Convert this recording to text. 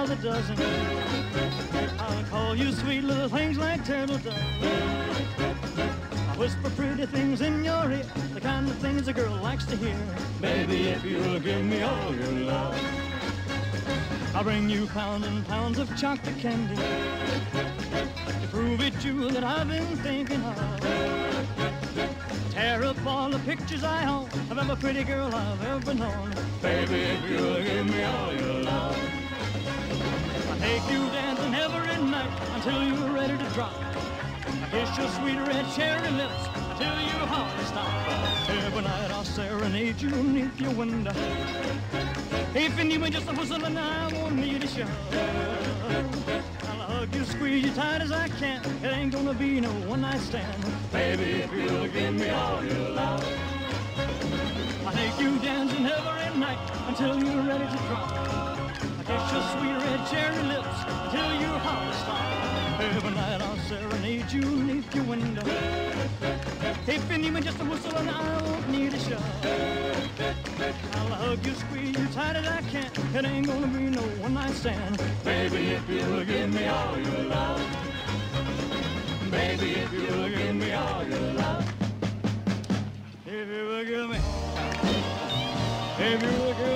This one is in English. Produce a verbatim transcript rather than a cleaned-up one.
by the dozen. I'll call you sweet little things like turtle doves. I whisper pretty things in your ear, the kind of things a girl likes to hear. Baby, if you'll give me all your love, I'll bring you pounds and pounds of chocolate candy to prove it you that I've been thinking of. Tear up all the pictures I own of every pretty girl I've ever known. Baby, if you'll give me all your love, I'll take you dancing every night until you're ready to drop. I kiss your sweet red cherry lips until your heart stops. Every night I'll serenade you beneath your window. If you need me just a whistle and I won't need a shove. I'll hug you, squeeze you tight as I can. It ain't gonna be no one-night stand. Baby, if you'll give me all your love, I'll take you dancing every night until you're ready to drop. I kiss your sweet red cherry lips until your heart stops. Every night I'll serenade you beneath your window. If you need me just a whistle and I won't need a shove. I'll hug you, squeeze you tight as I can. It ain't gonna be no one-night stand. Baby, if you'll give me all your love, baby, if you'll give me all your love, if you will give me, if you will give me